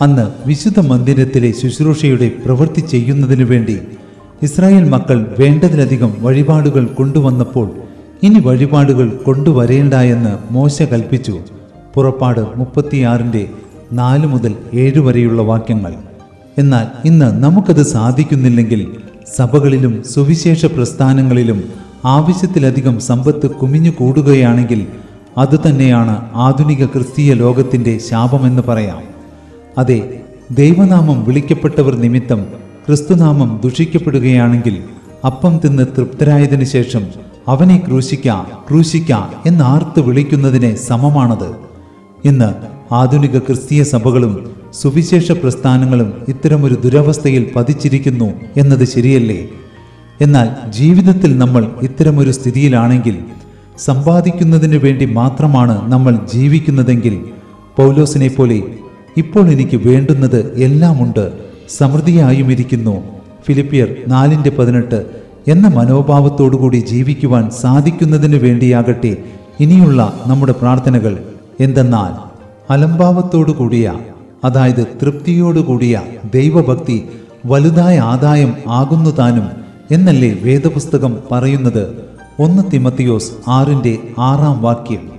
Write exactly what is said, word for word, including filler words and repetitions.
അന്ന് വിശുദ്ധ മന്ദിരത്തിലെ ശുശ്രൂഷയുടെ പ്രവൃത്തി ചെയ്യുന്നതിനു വേണ്ടി ഇസ്രായേൽ മക്കൾ വേണ്ടതിലധികം വഴിപാടുകൾ കൊണ്ടുവന്നപ്പോൾ ഇനി വഴിപാടുകൾ കൊണ്ടുവരേണ്ട എന്ന് മോശ കൽപ്പിച്ചു. പുറപ്പാട് മുപ്പത്തിയാറിൻ്റെ നാല് മുതൽ ഏഴ് വരെയുള്ള വാക്യങ്ങൾ. എന്നാൽ ഇന്ന് നമുക്കത് സാധിക്കുന്നില്ലെങ്കിൽ സഭകളിലും സുവിശേഷ പ്രസ്ഥാനങ്ങളിലും ആവശ്യത്തിലധികം സമ്പത്ത് കുമിഞ്ഞു കൂടുകയാണെങ്കിൽ അതുതന്നെയാണ് ആധുനിക ക്രിസ്തീയ ലോകത്തിൻ്റെ ശാപമെന്ന് പറയാം. അതെ, ദൈവനാമം വിളിക്കപ്പെട്ടവർ നിമിത്തം ക്രിസ്തുനാമം ദുഷിക്കപ്പെടുകയാണെങ്കിൽ അപ്പം തിന്ന് തൃപ്തരായതിനു ശേഷം അവനെ ക്രൂശിക്ക ക്രൂശിക്ക എന്നാർത്ത് വിളിക്കുന്നതിന് സമമാണത്. ഇന്ന് ആധുനിക ക്രിസ്തീയ സഭകളും സുവിശേഷ പ്രസ്ഥാനങ്ങളും ഇത്തരമൊരു ദുരവസ്ഥയിൽ പതിച്ചിരിക്കുന്നു എന്നത് ശരിയല്ലേ? എന്നാൽ ജീവിതത്തിൽ നമ്മൾ ഇത്തരമൊരു സ്ഥിതിയിലാണെങ്കിൽ, സമ്പാദിക്കുന്നതിന് വേണ്ടി മാത്രമാണ് നമ്മൾ ജീവിക്കുന്നതെങ്കിൽ, പൗലോസിനെ പോലെ ഇപ്പോൾ എനിക്ക് വേണ്ടുന്നത് എല്ലാമുണ്ട്, സമൃദ്ധിയായും ഇരിക്കുന്നു, ഫിലിപ്പിയർ നാലിൻ്റെ പതിനെട്ട് എന്ന മനോഭാവത്തോടുകൂടി ജീവിക്കുവാൻ സാധിക്കുന്നതിന് വേണ്ടിയാകട്ടെ ഇനിയുള്ള നമ്മുടെ പ്രാർത്ഥനകൾ. എന്തെന്നാൽ അലംഭാവത്തോടു കൂടിയ, അതായത് തൃപ്തിയോടുകൂടിയ ദൈവഭക്തി വലുതായ ആദായം ആകുന്നു താനും എന്നല്ലേ വേദപുസ്തകം പറയുന്നത്? ഒന്ന് തിമത്തിയോസ് ആറിൻ്റെ ആറാം വാക്യം.